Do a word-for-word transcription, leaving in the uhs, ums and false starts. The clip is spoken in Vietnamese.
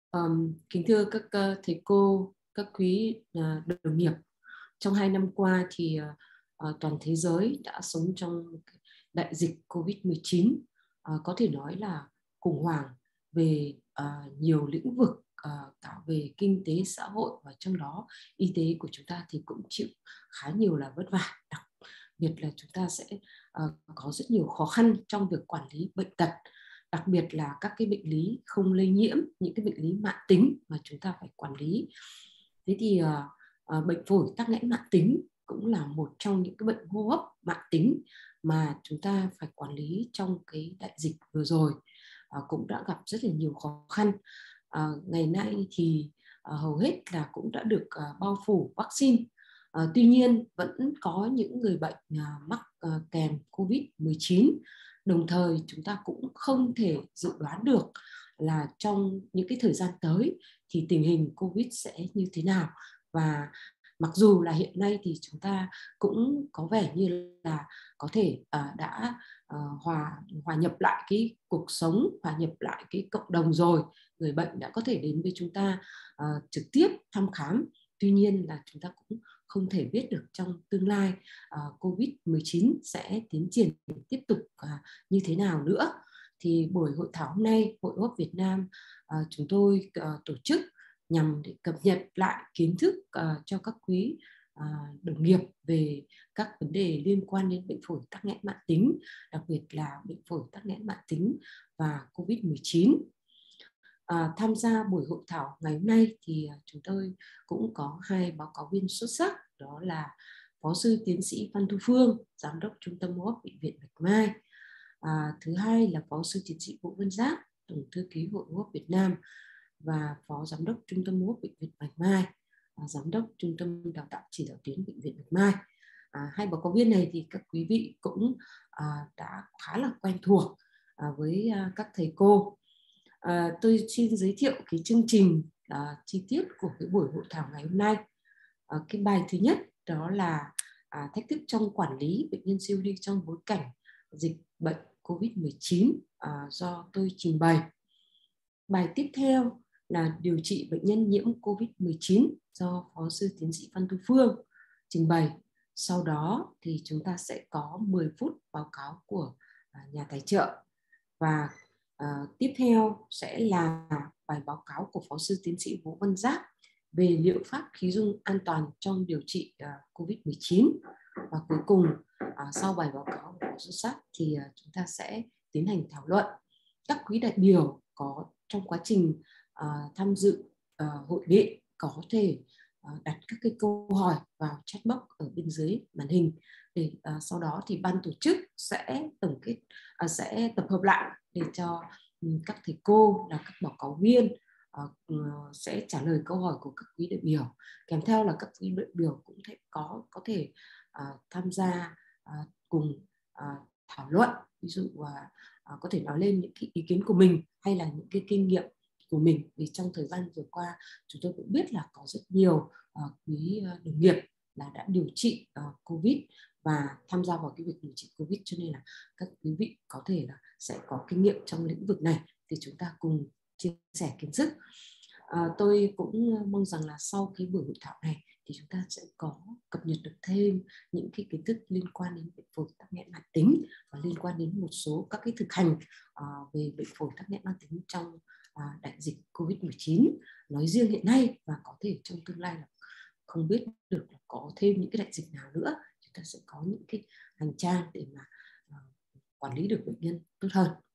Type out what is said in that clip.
Um, kính thưa các uh, thầy cô, các quý uh, đồng nghiệp, trong hai năm qua thì uh, uh, toàn thế giới đã sống trong đại dịch covid mười chín, uh, có thể nói là khủng hoảng về uh, nhiều lĩnh vực, uh, cả về kinh tế xã hội, và trong đó y tế của chúng ta thì cũng chịu khá nhiều là vất vả. Đặc biệt là chúng ta sẽ uh, có rất nhiều khó khăn trong việc quản lý bệnh tật, đặc biệt là các cái bệnh lý không lây nhiễm, những cái bệnh lý mãn tính mà chúng ta phải quản lý. Thế thì uh, uh, bệnh phổi tắc nghẽn mãn tính cũng là một trong những cái bệnh hô hấp mãn tính mà chúng ta phải quản lý trong cái đại dịch vừa rồi, uh, cũng đã gặp rất là nhiều khó khăn. Uh, ngày nay thì uh, hầu hết là cũng đã được uh, bao phủ vaccine. Uh, tuy nhiên vẫn có những người bệnh uh, mắc uh, kèm covid mười chín. Đồng thời chúng ta cũng không thể dự đoán được là trong những cái thời gian tới thì tình hình Covid sẽ như thế nào. Và mặc dù là hiện nay thì chúng ta cũng có vẻ như là có thể uh, đã uh, hòa hòa nhập lại cái cuộc sống, hòa nhập lại cái cộng đồng rồi, người bệnh đã có thể đến với chúng ta uh, trực tiếp thăm khám. Tuy nhiên là chúng ta cũng không thể biết được trong tương lai uh, covid mười chín sẽ tiến triển tiếp tục uh, như thế nào nữa. Thì buổi hội thảo hôm nay, Hội hô hấp Việt Nam uh, chúng tôi uh, tổ chức nhằm để cập nhật lại kiến thức uh, cho các quý uh, đồng nghiệp về các vấn đề liên quan đến bệnh phổi tắc nghẽn mãn tính, đặc biệt là bệnh phổi tắc nghẽn mãn tính và covid mười chín. À, tham gia buổi hội thảo ngày hôm nay thì chúng tôi cũng có hai báo cáo viên xuất sắc, đó là Phó sư tiến sĩ Phan Thu Phương, Giám đốc Trung tâm hô hấp Bệnh viện Bạch Mai. À, thứ hai là Phó sư tiến sĩ Vũ Văn Giáp, Tổng thư ký Hội hô hấp Việt Nam và Phó Giám đốc Trung tâm hô hấp Bệnh viện Bạch Mai, à, Giám đốc Trung tâm Đào tạo Chỉ đạo tuyến Bệnh viện Bạch Mai. À, hai báo cáo viên này thì các quý vị cũng à, đã khá là quen thuộc à, với à, các thầy cô. À, tôi xin giới thiệu cái chương trình à, chi tiết của cái buổi hội thảo ngày hôm nay. À, cái bài thứ nhất đó là à, thách thức trong quản lý bệnh nhân xê ô đê trong bối cảnh dịch bệnh covid mười chín, à, do tôi trình bày. Bài tiếp theo là điều trị bệnh nhân nhiễm covid mười chín do Phó sư tiến sĩ Phan Thu Phương trình bày. Sau đó thì chúng ta sẽ có mười phút báo cáo của à, nhà tài trợ. Và uh, tiếp theo sẽ là bài báo cáo của Phó sư tiến sĩ Vũ Văn Giáp về liệu pháp khí dung an toàn trong điều trị uh, covid mười chín. Và cuối cùng uh, sau bài báo cáo của Phó sư Giáp thì uh, chúng ta sẽ tiến hành thảo luận. Các quý đại biểu có trong quá trình uh, tham dự uh, hội nghị có thể uh, đặt các cái câu hỏi vào chat box ở bên dưới màn hình, để uh, sau đó thì ban tổ chức sẽ tổng kết, uh, sẽ tập hợp lại để cho um, các thầy cô là các báo cáo viên uh, uh, sẽ trả lời câu hỏi của các quý đại biểu. Kèm theo là các quý đại biểu cũng thể có có thể uh, tham gia uh, cùng uh, thảo luận, ví dụ uh, uh, có thể nói lên những cái ý kiến của mình hay là những cái kinh nghiệm của mình. Vì trong thời gian vừa qua chúng tôi cũng biết là có rất nhiều uh, quý uh, đồng nghiệp là đã điều trị uh, Covid và tham gia vào cái việc điều trị Covid, cho nên là các quý vị có thể là sẽ có kinh nghiệm trong lĩnh vực này thì chúng ta cùng chia sẻ kiến thức. À, tôi cũng mong rằng là sau cái buổi hội thảo này thì chúng ta sẽ có cập nhật được thêm những cái kiến thức liên quan đến bệnh phổi tắc nghẽn mãn tính và liên quan đến một số các cái thực hành uh, về bệnh phổi tắc nghẽn mãn tính trong uh, đại dịch covid mười chín nói riêng hiện nay, và có thể trong tương lai là không biết được là có thêm những cái đại dịch nào nữa, chúng ta sẽ có những cái hành trang để mà uh, quản lý được bệnh nhân tốt hơn.